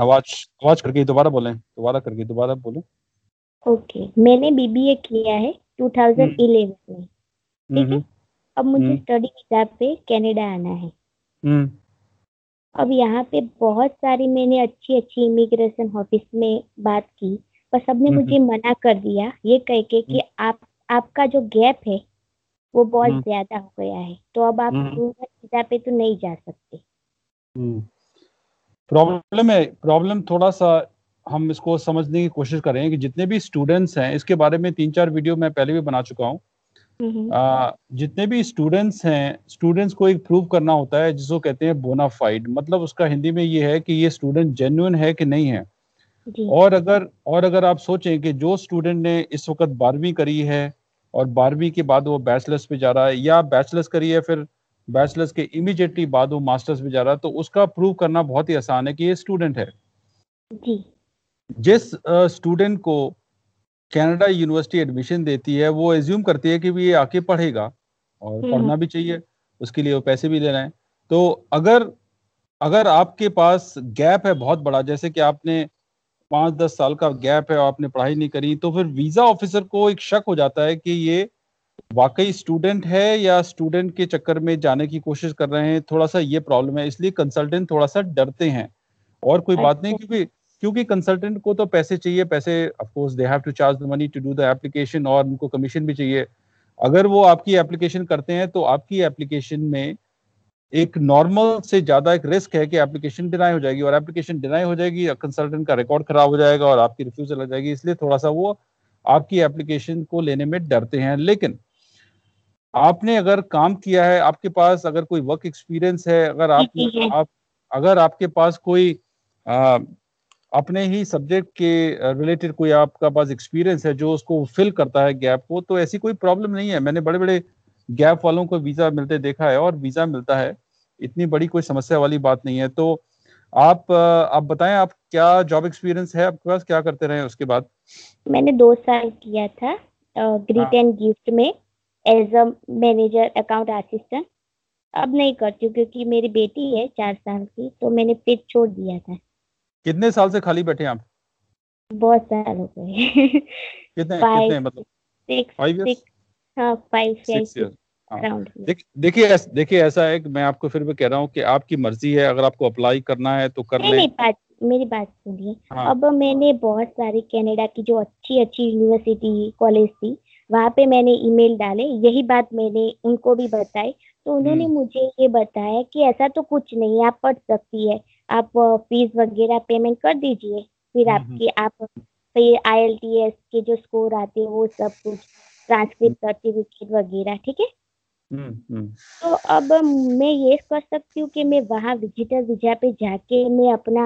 आवाज आवाज करके दोबारा बोलें, दोबारा बोलें। ओके, मैंने बीबीए किया है 2011 में, ठीक है। हम्म अब मुझे हम्म स्टडी वीजा पे कनाडा आना है। हम्म अब यहाँ पे बहुत सारी मैंने अच्छी अच्छी इमिग्रेशन ऑफिस में बात की, पर सबने हम्म मुझे मना कर दिया ये कह के कि आपका जो गैप है वो बहुत हम्म ज्यादा हो गया है, तो अब आप हम्म स्टूडेंट वीजा पे तो नहीं जा सकते। हम्म। प्रॉब्लम थोड़ा सा हम इसको समझने की कोशिश करें कि जितने भी स्टूडेंट्स हैं, इसके बारे में 3-4 वीडियो मैं पहले भी बना चुका हूँ। हम्म। जितने भी स्टूडेंट्स हैं, स्टूडेंट्स को एक प्रूव करना होता है जिसको कहते हैं बोनाफाइड, मतलब उसका हिंदी में ये है कि ये स्टूडेंट जेन्युइन है कि नहीं है। जी। और अगर आप सोचें कि जो स्टूडेंट ने इस वक्त 12वीं करी है और 12वीं के बाद वो बैचलर्स पे जा रहा है, या बैचलर्स करी है फिर बैचलर्स के इमीडिएटली बाद वो मास्टर्स पे जा रहा है, तो उसका प्रूव करना बहुत ही आसान है कि ये स्टूडेंट है। जी। जिस स्टूडेंट को कनाडा यूनिवर्सिटी एडमिशन देती है, वो एज्यूम करती है कि भी ये आके पढ़ेगा और हम्म। पढ़ना भी चाहिए, उसके लिए वो पैसे भी ले रहे हैं। तो अगर अगर आपके पास गैप है बहुत बड़ा, जैसे कि आपने 5-10 साल का गैप है और आपने पढ़ाई नहीं करी, तो फिर वीजा ऑफिसर को एक शक हो जाता है कि ये वाकई स्टूडेंट है या स्टूडेंट के चक्कर में जाने की कोशिश कर रहे हैं। थोड़ा सा ये प्रॉब्लम है, इसलिए कंसल्टेंट थोड़ा सा डरते हैं। और कोई बात नहीं, अच्छा। क्योंकि क्योंकि कंसल्टेंट को तो पैसे चाहिए, पैसे of course they have to charge the money to do the application, और उनको कमीशन भी चाहिए। अगर वो आपकी एप्लीकेशन करते हैं तो आपकी एप्लीकेशन में एक नॉर्मल से ज्यादा एक रिस्क है कि एप्लीकेशन डिनाई हो जाएगी, और एप्लीकेशन डिनाई हो जाएगी, कंसल्टेंट का रिकॉर्ड खराब हो जाएगा और आपकी रिफ्यूजल हो जाएगी। इसलिए थोड़ा सा वो आपकी एप्लीकेशन को लेने में डरते हैं। लेकिन आपने अगर काम किया है, आपके पास अगर कोई वर्क एक्सपीरियंस है, अगर जी आप जी है। आप अगर आपके पास कोई आ, अपने ही सब्जेक्ट के रिलेटेड कोई आपका पास एक्सपीरियंस है जो उसको फिल करता है गैप को, तो ऐसी कोई प्रॉब्लम नहीं है। मैंने बड़े बड़े गैप वालों को वीजा मिलते देखा है और वीजा मिलता है, इतनी बड़ी कोई समस्या वाली बात नहीं है। तो आप बताएं, आप क्या जॉब एक्सपीरियंस है आपके पास, क्या करते रहे उसके बाद? मैंने 2 साल किया था ग्रीट हाँ। एंड गिफ्ट में, as a manager account assistant. अब नहीं करती हूँ क्योंकि मेरी बेटी है 4 साल की, तो मैंने फिर छोड़ दिया था। कितने साल से खाली बैठे हैं आप? बहुत साल हो गए। कितने फाइव कितने मतलब सिक्स 5 इयर्स? सिक्स। हाँ, 5 या 6 6 इयर्स। हाँ। अराउंड। देखिए ऐसा है कि मैं आपको फिर भी कह रहा हूँ कि आपकी मर्जी है, अगर आपको अप्लाई करना है तो कर नहीं लें। नहीं, मेरी बात सुनिए। हाँ। अब मैंने बहुत सारी कनाडा की जो अच्छी अच्छी यूनिवर्सिटी कॉलेज थी, वहां पे मैंने ईमेल डाले, यही बात मैंने उनको भी बताई। तो उन्होंने हम्म मुझे ये बताया कि ऐसा तो कुछ नहीं है, आप पढ़ सकती है। आप फीस वगैरह पेमेंट कर दीजिए, फिर हम्म आपकी आप फिर IELTS के जो स्कोर आते हैं वो सब कुछ, हम्म ट्रांसक्रिप्ट सर्टिफिकेट वगैरह, ठीक है। हम्म हम्म। तो अब मैं ये कर सकती हूँ कि मैं वहाँ विजिटर वीजा पे जाके मैं अपना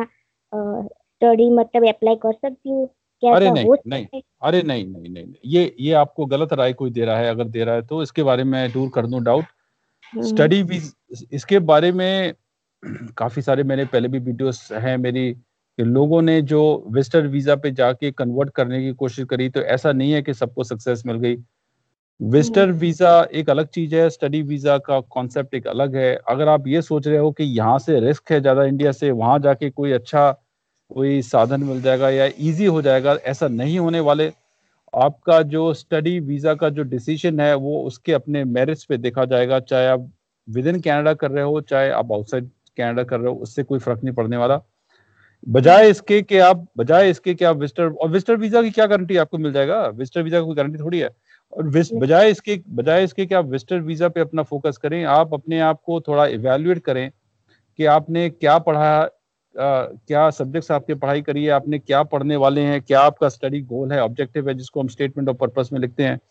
स्टडी मतलब अप्लाई कर सकती हूँ, क्या अरे ऐसा नहीं हो नहीं, सकता है? अरे नहीं नहीं नहीं नहीं। ये आपको गलत राय कोई दे रहा है, अगर दे रहा है तो इसके बारे में दूर कर दूं डाउट। हम्म। स्टडी वीज इसके बारे में काफी सारे मैंने पहले भी वीडियोस हैं मेरी, कि लोगों ने जो विजिटर वीजा पे जाके कन्वर्ट करने की कोशिश करी, तो ऐसा नहीं है कि सबको सक्सेस मिल गई। हम्म। विजिटर वीजा एक अलग चीज है, स्टडी वीजा का कॉन्सेप्ट एक अलग है। अगर आप ये सोच रहे हो कि यहाँ से रिस्क है ज्यादा इंडिया से, वहां जाके कोई अच्छा कोई साधन मिल जाएगा या इजी हो जाएगा, ऐसा नहीं होने वाले। आपका जो स्टडी वीजा का जो डिसीजन है वो उसके अपने मेरिट्स पे देखा जाएगा, चाहे आप विद इन कैनेडा कर रहे हो चाहे आप आउटसाइड कैनेडा कर रहे हो, उससे कोई फर्क नहीं पड़ने वाला। हम्म। बजाय इसके कि आप विजिटर वीजा की क्या गारंटी आपको मिल जाएगा, विजिटर वीजा की कोई गारंटी थोड़ी है। और बजाय इसके कि आप विजिटर वीजा पे अपना फोकस करें, आप अपने आप को थोड़ा इवेल्युएट करें कि आपने क्या पढ़ा, क्या सब्जेक्ट्स आपने पढ़ाई करी है, आपने क्या पढ़ने वाले हैं, क्या आपका स्टडी गोल है, ऑब्जेक्टिव है, जिसको हम स्टेटमेंट ऑफ पर्पस में लिखते हैं।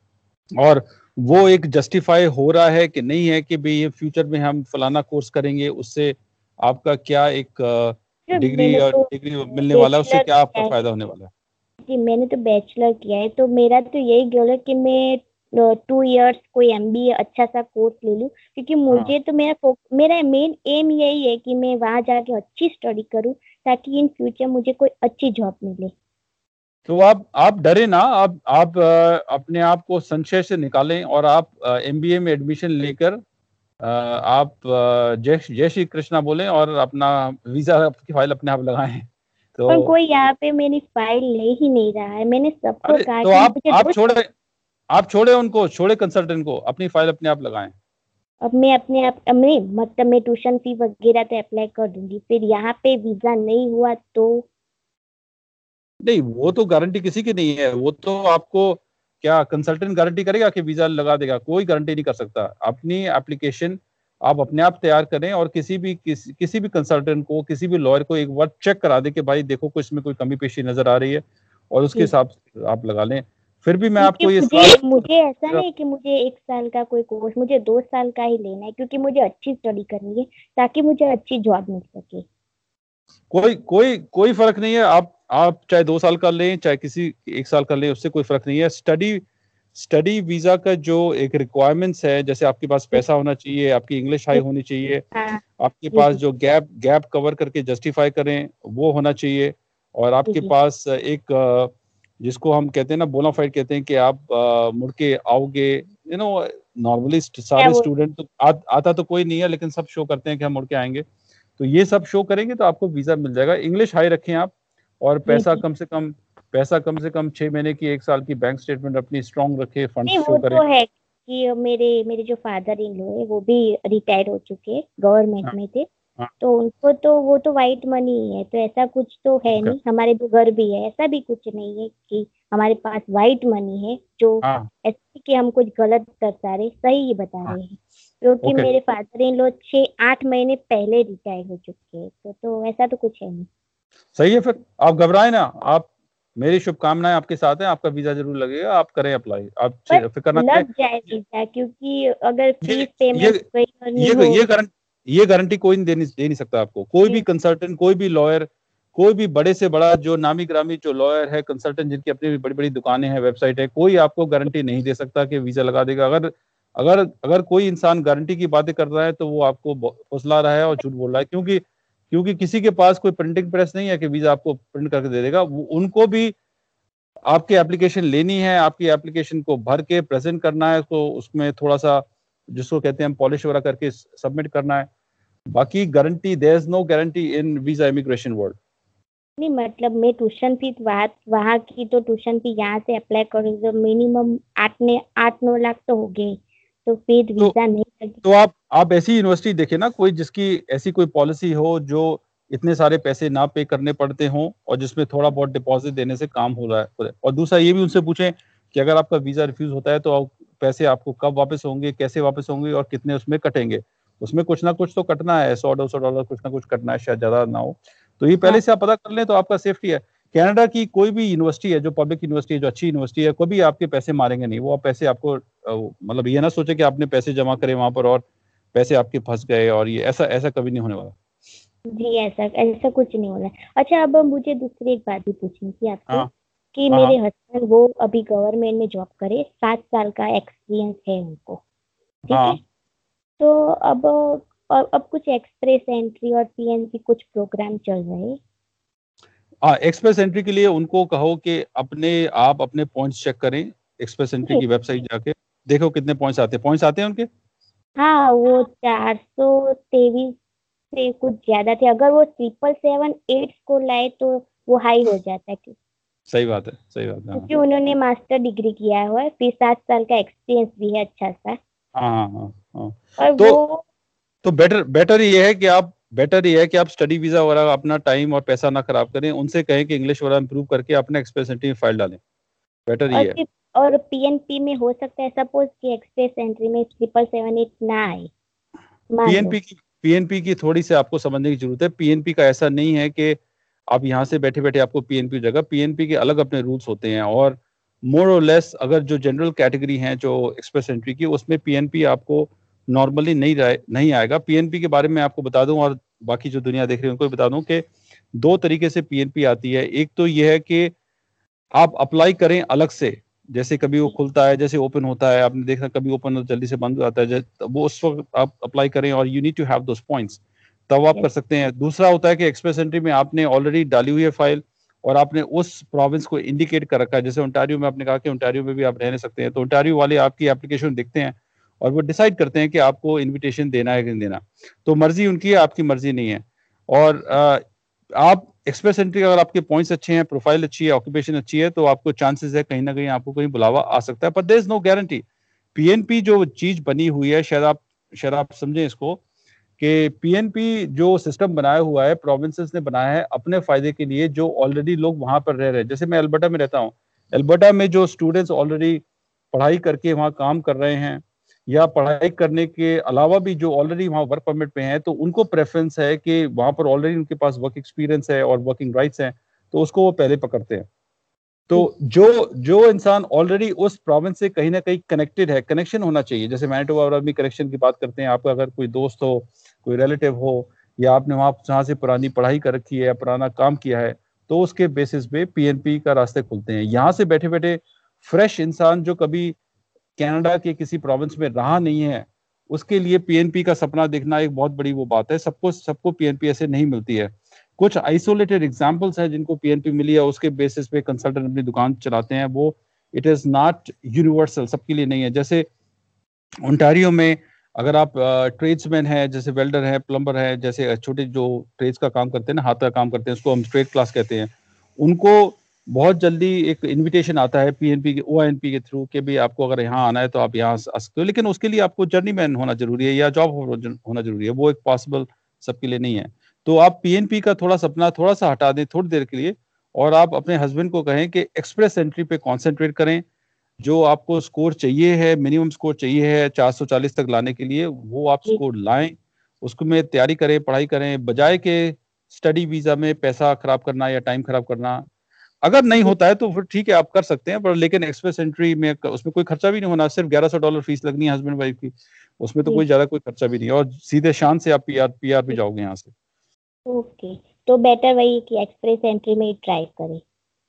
और वो एक जस्टिफाई हो रहा है कि नहीं है कि भाई ये फ्यूचर में हम फलाना कोर्स करेंगे, उससे आपका क्या एक डिग्री मैंने और तो डिग्री मिलने वाला है, उससे बैचलर क्या आपका किया है। फायदा होने वाला है। जी, मैंने तो बैचलर किया है, तो मेरा तो यही गोल है कि मैं 2 इयर्स कोई MBA अच्छा सा कोर्स ले लूँ, क्योंकि हाँ। मुझे तो मेरा मेन एम यही है कि मैं वहां जाके अच्छी स्टडी करूँ, ताकि इन फ्यूचर मुझे कोई अच्छी जॉब मिले। तो आप डरे ना, आप अपने आप को संशय से निकालें और आप MBA में एडमिशन लेकर आप जय जय श्री कृष्णा बोलें और अपना वीजा की फाइल अपने आप लगाएं। तो पर कोई यहाँ पे मेरी फाइल ले ही नहीं रहा है। मैंने सबको अरे कहा तो कि मुझे आप दो। छोड़े, आप छोड़े उनको, छोड़े कंसल्टेंट को, अपनी फाइल अपने आप लगाएं। अब मैं अपने आप मैं मतलब मैं ट्यूशन फी वगैरह तो अप्लाई कर दूंगी, फिर यहाँ पे वीजा नहीं हुआ तो? नहीं, वो तो गारंटी किसी की नहीं है, वो तो आपको क्या कंसल्टेंट गारंटी करेगा कि वीजा लगा देगा? कोई गारंटी नहीं कर सकता। अपनी एप्लीकेशन आप अपने आप तैयार करें और किसी भी कंसल्टेंट को, किसी भी लॉयर को एक बार चेक करा दे कि भाई देखो कुछ इसमें कोई कमी पेशी नजर आ रही है, और उसके जी जी। हिसाब से आप लगा लें। फिर भी मैं क्योंकि आपको ये मुझे सलाह, मुझे ऐसा नहीं कि मुझे 1 साल का कोई कोर्स, मुझे 2 साल का ही लेना है, क्योंकि मुझे अच्छी स्टडी करनी है ताकि मुझे अच्छी जॉब मिल सके। कोई कोई कोई फर्क नहीं है। आप चाहे 2 साल का लें, चाहे किसी 1 साल का लें, उससे कोई फर्क नहीं है। स्टडी स्टडी वीजा का जो एक रिक्वायरमेंट्स है, जैसे आपके पास जी पैसा होना चाहिए, आपकी इंग्लिश हाई जी। होनी चाहिए, हाँ। आपके जी पास जी। जो गैप गैप कवर करके जस्टिफाई करें वो होना चाहिए, और जी आपके जी। पास एक जिसको हम कहते हैं ना, बोनाफाइड कहते हैं, कि आप मुड़ के आओगे। नॉर्मली क्या सारे वो? स्टूडेंट तो आता तो कोई नहीं है, लेकिन सब शो करते हैं कि हम मुड़ के आएंगे। तो ये सब शो करेंगे तो आपको वीजा मिल जाएगा। इंग्लिश हाई रखें आप, और जी जी। पैसा कम से कम 6 महीने की, 1 साल की बैंक स्टेटमेंट अपनी स्ट्रांग रखे, फंड नहीं, शो वो करें। तो है कि मेरे मेरे जो फादर इन लॉ है वो भी रिटायर हो चुके हैं, गवर्नमेंट हाँ में थे। हाँ। तो उनको तो वो तो वाइट मनी ही है, तो ऐसा कुछ तो है ओके। नहीं। हमारे तो घर भी है, ऐसा भी कुछ नहीं है कि हमारे पास वाइट मनी है जो हाँ ऐसे कि हम कुछ गलत दर्शा रहे, सही ही बता हाँ। रहे हैं। क्योंकि ओके, मेरे फादर इन लॉ 6-8 महीने पहले रिटायर हो चुके हैं, तो ऐसा तो कुछ है नहीं। सही है। फिर आप घबराएं ना, आप, मेरी शुभकामनाएं आपके साथ हैं, आपका वीजा जरूर लगेगा, आप करें अप्लाई, आप पर फिक्र ना करें। लग जाए वीजा, क्योंकि अगर ये फीस ये पेमेंट कहीं और नहीं ये हो। ये गारंटी कोई नहीं दे नहीं सकता आपको। कोई भी कंसल्टेंट, कोई भी लॉयर, कोई भी बड़े से बड़ा जो नामी ग्रामी जो लॉयर है, कंसल्टेंट जिनकी अपनी बड़ी बड़ी दुकानें हैं, वेबसाइट है, कोई आपको गारंटी नहीं दे सकता कि वीजा लगा देगा। अगर अगर अगर कोई इंसान गारंटी की बातें कर रहा है तो वो आपको फुसला रहा है और झूठ बोल रहा है, क्योंकि क्योंकि किसी के पास कोई प्रिंटिंग प्रेस नहीं है कि वीजा आपको प्रिंट करके दे देगा। उनको भी आपकी एप्लीकेशन लेनी है, आपकी एप्लीकेशन को भर के प्रेजेंट करना है, तो उसमें थोड़ा सा जिसको कहते हैं पॉलिश वगैरह करके सबमिट करना है। बाकी guarantee, there is no guarantee in visa immigration world. नहीं, मतलब मैं ट्यूशन फी वहाँ वहाँ की तो ट्यूशन फी यहाँ से अप्लाई करूँ तो मिनिमम 8-9 लाख तो हो गए, तो फिर तो वीजा नहीं लगी। तो आप ऐसी यूनिवर्सिटी देखें ना, कोई जिसकी ऐसी कोई पॉलिसी हो जो इतने सारे पैसे ना पे करने पड़ते हों, और जिसमें थोड़ा बहुत डिपॉजिट देने से काम हो रहा है। और दूसरा ये भी उनसे पूछें कि अगर आपका वीजा रिफ्यूज होता है तो पैसे आपको कब वापस होंगे, कैसे वापस होंगे, और कितने उसमें कटेंगे। उसमें कुछ ना कुछ तो कटना है, $100-200 कुछ ना कुछ कटना है, शायद ज्यादा ना हो। तो ये हाँ। पहले से आप पता कर लें तो आपका सेफ्टी है। कनाडा की कोई भी यूनिवर्सिटी है जो पब्लिक यूनिवर्सिटी है, जो अच्छी यूनिवर्सिटी है, कभी आपके पैसे मारेंगे नहीं। वो आप पैसे आपको मतलब ये ना सोचे कि आपने पैसे जमा करे वहां पर और पैसे आपके फंस गए, और ये ऐसा ऐसा कभी नहीं होने वाला। जी, ऐसा ऐसा कुछ नहीं हो रहा है। अच्छा, अब मुझे दूसरी एक बात भी पूछनी थी आपसे हाँ कि हाँ मेरे हाँ हस्बैंड वो अभी गवर्नमेंट में जॉब करे, 7 साल का एक्सपीरियंस है उनको। ठीक है। हाँ तो अब कुछ एक्सप्रेस एंट्री और पीएनपी कुछ प्रोग्राम चल रहे हैं। हाँ। एक्सप्रेस एंट्री के लिए उनको कहो कि आप अपने पॉइंट्स चेक करें, एक्सप्रेस एंट्री नहीं। की वेबसाइट जाके देखो कितने पॉइंट्स आते हैं उनके। हाँ, वो 423 से कुछ ज्यादा थे। अगर वो 777-8 स्कोर लाए तो वो हाई हो जाता है, सही बात है, सही बात है। हाँ क्योंकि उन्होंने मास्टर डिग्री किया हुआ है, फिर 7 साल का एक्सपीरियंस भी है अच्छा सा। हाँ हाँ हाँ हाँ। और तो वो तो बेटर ये है कि आप स्टडी वीजा वगैरह अपना टाइम और पैसा ना खराब करें, उनसे कहें कि इंग्लिश वगैरह इंप्रूव करके अपने एक्सप्रेस एंट्री में फाइल डालें। बेटर और ये है। फिर और पीएनपी में हो सकता है, सपोज कि एक्सप्रेस एंट्री में 777-8 ना आए, मान लो। पीएनपी की थोड़ी सी आपको समझने की जरूरत है। पीएनपी का ऐसा नहीं है कि आप यहाँ से बैठे बैठे आपको पीएनपी जगह, पीएनपी के अलग अपने रूल्स होते हैं, और मोर और लेस अगर जो जनरल कैटेगरी हैं जो एक्सप्रेस एंट्री की, उसमें पीएनपी आपको नॉर्मली नहीं आएगा। पीएनपी के बारे में आपको बता दूं, और बाकी जो दुनिया देख रही है उनको भी बता दूं कि दो तरीके से पीएनपी आती है। एक तो यह है कि आप अप्लाई करें अलग से, जैसे कभी वो खुलता है, जैसे ओपन होता है, आपने देखा कभी ओपन हो जल्दी से बंद हो जाता है, वो उस वक्त आप अप्लाई करें, और you need to have those points, तब आप कर यस। सकते हैं। दूसरा होता है कि एक्सप्रेस एंट्री में आपने ऑलरेडी डाली हुई है फाइल, और आपने उस प्रोविंस को इंडिकेट कर रखा है। जैसे ओंटारियो में आपने कहा कि ओंटारियो में भी आप रह नहीं सकते हैं, तो ओंटारियो वाले आपकी एप्लीकेशन देखते हैं, और वो डिसाइड करते हैं कि आपको इनविटेशन देना है कि नहीं देना। तो मर्जी उनकी है, आपकी मर्जी नहीं है। और आप एक्सप्रेस एंट्री, अगर आपके पॉइंट्स अच्छे हैं, प्रोफाइल अच्छी है, ऑक्यूपेशन अच्छी है, तो आपको चांसेस है कहीं ना कहीं आपको कहीं बुलावा आ सकता है, पर there is no guarantee. PNP जो चीज बनी हुई है, शायद आप समझें इसको, कि पीएनपी जो सिस्टम बनाया हुआ है, प्रोविंसेस ने बनाया है अपने फायदे के लिए, जो ऑलरेडी लोग वहां पर रह रहे हैं। जैसे मैं अल्बर्टा में रहता हूँ, अल्बर्टा में जो स्टूडेंट्स ऑलरेडी पढ़ाई करके वहाँ काम कर रहे हैं, या पढ़ाई करने के अलावा भी जो ऑलरेडी वहाँ वर्क परमिट पे हैं, तो उनको प्रेफरेंस है कि वहाँ पर ऑलरेडी उनके पास वर्क एक्सपीरियंस है और वर्किंग राइट्स हैं, तो उसको वो पहले पकड़ते हैं। तो जो जो इंसान ऑलरेडी उस प्रोविंस से कहीं ना कहीं कनेक्टेड है, कनेक्शन होना चाहिए। जैसे मैनिटोबा और भी कनेक्शन की बात करते हैं, आपका अगर कोई दोस्त हो, कोई रिलेटिव हो, या आपने वहां जहाँ से पुरानी पढ़ाई कर रखी है, पुराना काम किया है, तो उसके बेसिस पे पीएनपी का रास्ते खुलते हैं। यहाँ से बैठे बैठे फ्रेश इंसान जो कभी कनाडा के किसी प्रोविंस में रहा नहीं है, उसके लिए पीएनपी का सपना देखना एक बहुत बड़ी वो बात है। सबको सबको पीएनपी ऐसे नहीं मिलती है। कुछ आइसोलेटेड एग्जांपल्स हैं जिनको पीएनपी मिली है, उसके बेसिस पे कंसल्टेंट अपनी दुकान चलाते हैं। वो इट इज नॉट यूनिवर्सल, सबके लिए नहीं है। जैसे ओंटारियो में अगर आप ट्रेड्समैन है, जैसे वेल्डर है, प्लम्बर है, जैसे छोटे जो ट्रेड्स का काम करते हैं ना, हाथ का काम करते हैं, उसको हम ट्रेड क्लास कहते हैं, उनको बहुत जल्दी एक इनविटेशन आता है पीएनपी के, ओएनपी के थ्रू, कि भी आपको अगर यहाँ आना है तो आप यहाँ आ सकते हो, लेकिन उसके लिए आपको जर्नीमैन होना जरूरी है या जॉब होना जरूरी है। वो एक पॉसिबल सबके लिए नहीं है। तो आप पीएनपी का थोड़ा सपना थोड़ा सा हटा दें थोड़ी देर के लिए, और आप अपने हस्बैंड को कहें कि एक्सप्रेस एंट्री पे कॉन्सेंट्रेट करें। जो आपको स्कोर चाहिए है, मिनिमम स्कोर चाहिए है 440 तक लाने के लिए, वो आप स्कोर लाएं, उसको में तैयारी करें, पढ़ाई करें, बजाय के स्टडी वीजा में पैसा खराब करना या टाइम खराब करना। अगर नहीं होता है तो फिर ठीक है, आप कर सकते हैं, पर लेकिन एक्सप्रेस एंट्री में उसमें कोई खर्चा भी नहीं होना, सिर्फ $1100 फीस लगनी है हस्बैंड वाइफ की, उसमें तो कोई ज्यादा कोई खर्चा भी नहीं है, और सीधे शान से आप पीआर पे जाओगे यहाँ से। ओके, तो बेटर वही कि एक्सप्रेस एंट्री में ही ट्राई करें।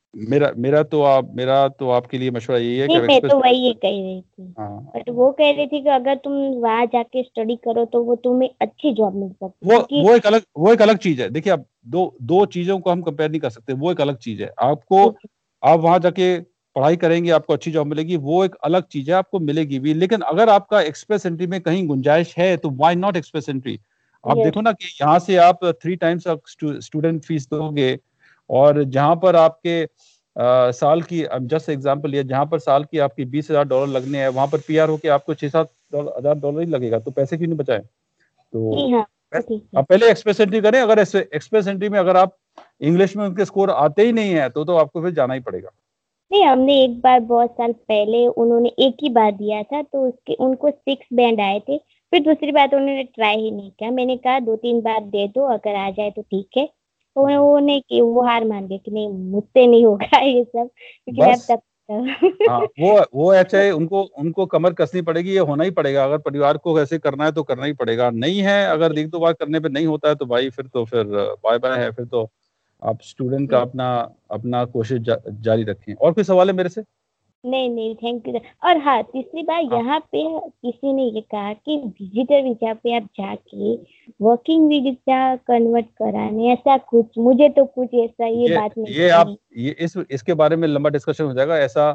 मेरा तो आपके लिए मशवरा यही है कि नहीं, मैं एक्सप्रेस। तो वही कह रही थी, बट वो कह रही थी कि अगर तुम वहां जाके स्टडी करो तो वो तुम्हें अच्छी जॉब मिल सकती है, क्योंकि वो एक अलग चीज है। देखिए, आप दो दो चीजों को हम कंपेयर नहीं कर सकते। वो एक अलग चीज है। आपको, आप वहां जाके पढ़ाई करेंगे, आपको अच्छी जॉब मिलेगी, वो एक अलग चीज है, आपको मिलेगी भी। लेकिन अगर आपका एक्सप्रेस एंट्री में कहीं गुंजाइश है तो व्हाई नॉट एक्सप्रेस एंट्री। आप देखो ना कि यहाँ से आप 3 टाइम्स स्टूडेंट फीस दोगे, और जहां पर आपके साल की, जस्ट एग्जांपल लिया, जहां पर साल की आपकी $20,000 लगने हैं, वहां पर पीआर होके आपको $6-7 ही लगेगा, तो पैसे क्यों नहीं बचाए। तो हाँ, ठीक है। आप पहले एक्सप्रेस एंट्री करें। अगर एक्सप्रेस एंट्री में अगर आप इंग्लिश में उनके स्कोर आते ही नहीं है, तो आपको फिर जाना ही पड़ेगा। नहीं, हमने एक बार बहुत साल पहले उन्होंने एक ही बार दिया था, तो उसके उनको 6 बैंड आए थे। फिर दूसरी बार तो उन्होंने ट्राई ही नहीं किया। मैंने कहा 2-3 बार दे दो, अगर आ जाए तो ठीक है। तो उन्होंने कि वो हार मान गए कि नहीं, मुझसे नहीं होगा ये सब, क्योंकि मैं अब बस तक हाँ, वो ऐसे उनको उनको कमर कसनी पड़ेगी, ये होना ही पड़ेगा। अगर परिवार को ऐसे करना है तो करना ही पड़ेगा। नहीं है, अगर एक दो बार करने पे नहीं होता है तो भाई फिर बाय बाय है। फिर तो आप स्टूडेंट का अपना अपना कोशिश जारी रखें। और कोई सवाल है मेरे से? नहीं नहीं, थैंक यू। और हाँ, तीसरी बार हाँ यहाँ पे किसी ने ये कहा कि विजिटर वीजा पे आप जाके वर्किंग वीजा कन्वर्ट कराने, ऐसा कुछ, मुझे तो कुछ ऐसा ये बात नहीं ये आप सुनी। ये इसके बारे में लंबा डिस्कशन हो जाएगा। ऐसा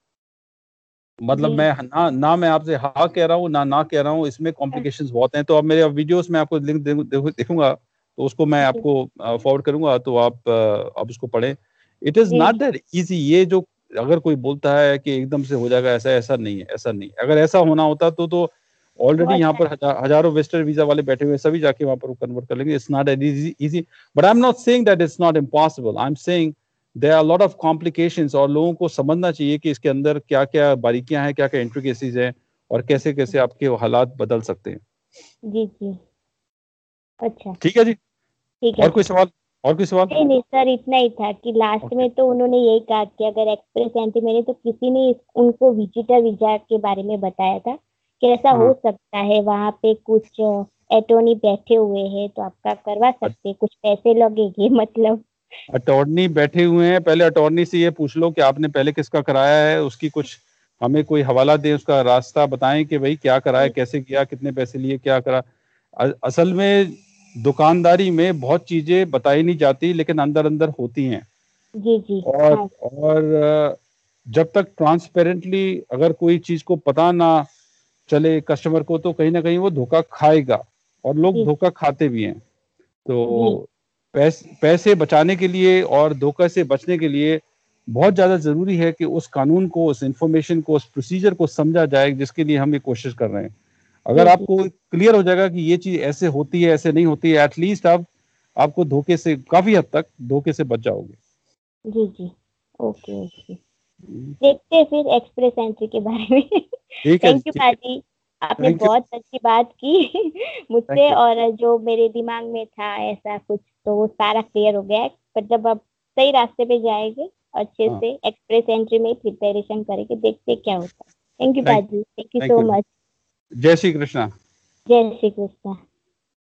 मतलब जी। मैं ना मैं आपसे हाँ कह रहा हूँ ना कह रहा हूँ, इसमें कॉम्प्लिकेशंस बहुत हैं। तो अब मेरे वीडियोस में आपको लिंक देखूंगा, तो उसको मैं जी। आपको फॉरवर्ड करूंगा, तो आप उसको पढ़ें। इट इज जी। Not that easy. ये जो अगर कोई बोलता है कि एकदम से हो जाएगा, ऐसा ऐसा नहीं है, ऐसा नहीं। अगर ऐसा होना होता तो ऑलरेडी बहुत यहाँ पर सारे। हजारों वेस्टर्न वीजा वाले बैठे हुए, सभी जाके वहां पर कन्वर्ट कर लेंगे। It's not easy, but I am not saying that it's not impossible. I am saying there are lot of complications, और लोगों को समझना चाहिए कि इसके अंदर क्या क्या बारीकियां हैं, क्या क्या इंट्रिकेसीज हैं, और कैसे कैसे आपके हालात बदल सकते हैं। जी जी। अच्छा। ठीक है जी। ठीक है और कोई सर। सवाल? और कोई सवाल? नहीं नहीं सर, इतना ही था कि लास्ट ओके। में तो उन्होंने यही कहा कि अगर एक्सप्रेस एंट्री, मैंने तो किसी ने उनको विजिटर वीजा के बारे में बताया था कि ऐसा हो हाँ, सकता है, वहां पे कुछ एटॉर्नी बैठे हुए हैं, तो आपका करवा सकते हैं, कुछ पैसे लगेंगे मतलब। अटॉर्नी बैठे हुए हैं। पहले अटॉर्नी से ये पूछ लो कि आपने पहले किसका कराया है, उसकी कुछ हमें कोई हवाला दें, उसका रास्ता बताएं कि भाई क्या कराया, कैसे किया, कितने पैसे लिए, क्या करा। असल में दुकानदारी में बहुत चीजें बताई नहीं जाती, लेकिन अंदर अंदर होती हैं। जी जी। हाँ। और जब तक ट्रांसपेरेंटली अगर कोई चीज को पता ना चले कस्टमर को, तो कहीं ना कहीं वो धोखा खाएगा, और लोग जी धोखा खाते भी हैं। जी तो पैसे बचाने के लिए और धोखा से बचने के लिए बहुत ज्यादा जरूरी है कि उस कानून को, उस इंफॉर्मेशन को, उस प्रोसीजर को समझा जाए, जिसके लिए हम ये कोशिश कर रहे हैं। अगर जी जी आपको क्लियर हो जाएगा कि ये चीज ऐसे होती है, ऐसे नहीं होती है, एटलीस्ट आप आपको धोखे से, काफी हद तक धोखे से बच जाओगे। जी जी। Okay okay. देखते हैं फिर एक्सप्रेस एंट्री के बारे में। ठीक है जी, थैंक यू ठीक है। पाजी, आपने थैंक यू। बहुत अच्छी बात की थैंक मुझसे, यू। और जो मेरे दिमाग में था ऐसा कुछ, तो वो सारा क्लियर हो गया है। पर जब आप सही रास्ते पे जाएंगे, अच्छे हाँ। से एक्सप्रेस एंट्री में प्रिपरेशन करेंगे, देखते हैं क्या होता है। थैंक यू थैंक पाजी, thank you thank so you. Much. जय श्री कृष्णा। जय श्री कृष्णा।